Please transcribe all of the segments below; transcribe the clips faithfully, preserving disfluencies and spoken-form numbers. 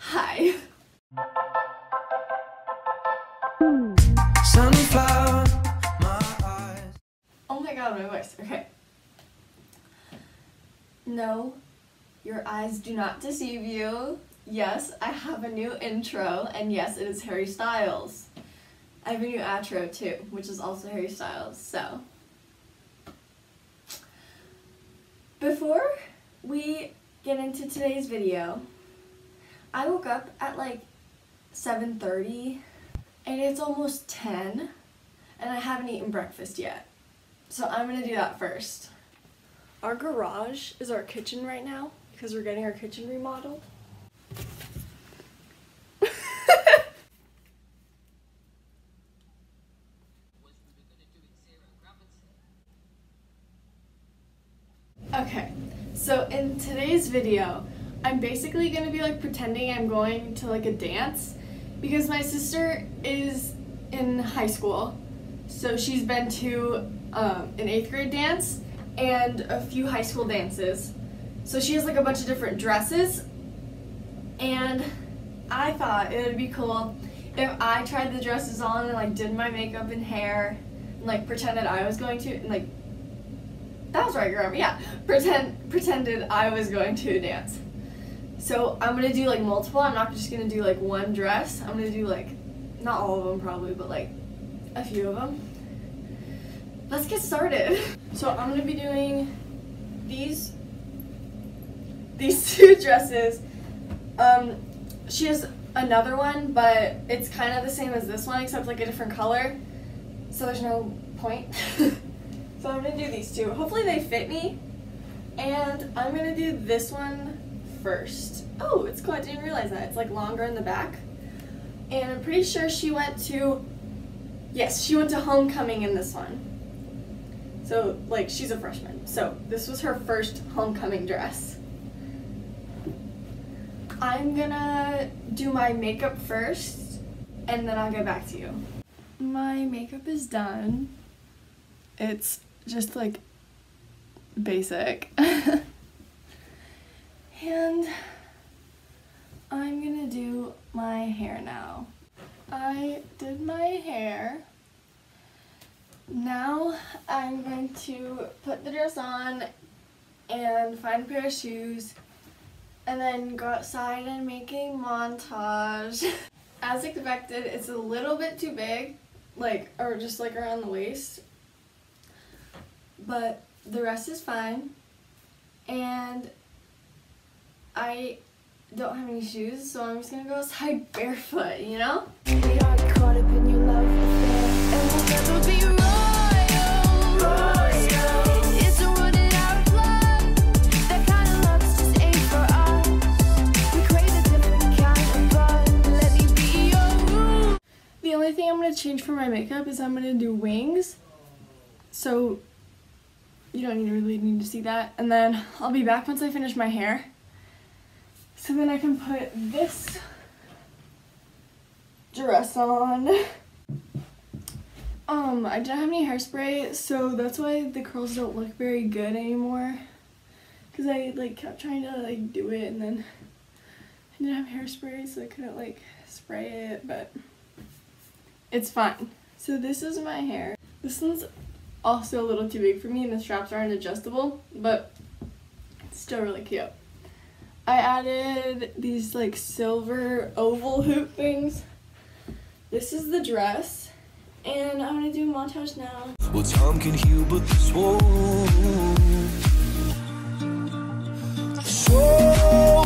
Hi. Sunflower, my eyes. Oh my god, my voice. Okay. No, your eyes do not deceive you. Yes, I have a new intro, and yes, it is Harry Styles. I have a new outro too, which is also Harry Styles, so. Before we get into today's video, I woke up at like seven thirty, and it's almost ten, and I haven't eaten breakfast yet. So I'm gonna do that first. Our garage is our kitchen right now, because we're getting our kitchen remodeled. Okay, so in today's video, I'm basically going to be like pretending I'm going to like a dance because my sister is in high school, so she's been to um, an eighth grade dance and a few high school dances. So she has like a bunch of different dresses, and I thought it would be cool if I tried the dresses on and like did my makeup and hair and like pretended I was going to, and like that was right, Grandma. Yeah, pretend pretended I was going to a dance. So I'm gonna do like multiple. I'm not just gonna do like one dress. I'm gonna do like, not all of them probably, but like a few of them. Let's get started. So I'm gonna be doing these these two dresses. Um, she has another one, but it's kind of the same as this one except like a different color. So there's no point. So I'm gonna do these two. Hopefully they fit me. And I'm gonna do this one first. Oh, it's cool, I didn't realize that. It's like longer in the back. And I'm pretty sure she went to, yes, she went to homecoming in this one. So like she's a freshman. So this was her first homecoming dress. I'm gonna do my makeup first and then I'll get back to you. My makeup is done. It's just like basic. And I'm gonna do my hair now. I did my hair. Now I'm going to put the dress on and find a pair of shoes and then go outside and make a montage. As expected, it's a little bit too big, like, or just like around the waist. But the rest is fine, and I don't have any shoes, so I'm just gonna go outside barefoot, you know? We are caught up in your love affair, and we'll never be royal, royal. It's a running out of love, that kind of love just ain't for us. We crave a different kind of love, let me be your. The only thing I'm gonna change for my makeup is I'm gonna do wings, so you don't really need to see that. And then I'll be back once I finish my hair. So then I can put this dress on. Um, I didn't have any hairspray, so that's why the curls don't look very good anymore. Cause I like kept trying to like do it and then I didn't have hairspray, so I couldn't like spray it, but it's fine. So this is my hair. This one's also a little too big for me and the straps aren't adjustable, but it's still really cute. I added these like silver oval hoop things. This is the dress, and I'm gonna do a montage now. Well, time can heal, but this won't. So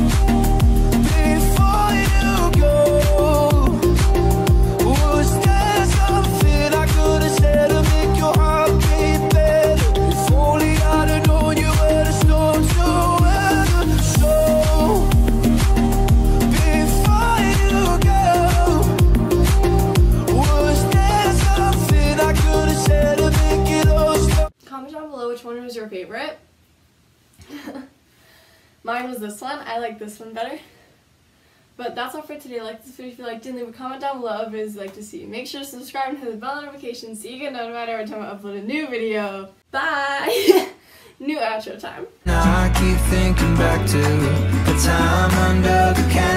before you go, was there something I could have said to make your heart beat better? If only I'd have known you were the storm to weather. So before you go, was there something I could have said to make it all stop? Comment down below which one was your favorite. Mine was this one. I like this one better. But that's all for today. Like this video if you liked it, and leave a comment down below if you'd like to see. Make sure to subscribe and hit the bell notification so you get notified every time I upload a new video. Bye! New outro time. Now I keep thinking back to the time under the candle.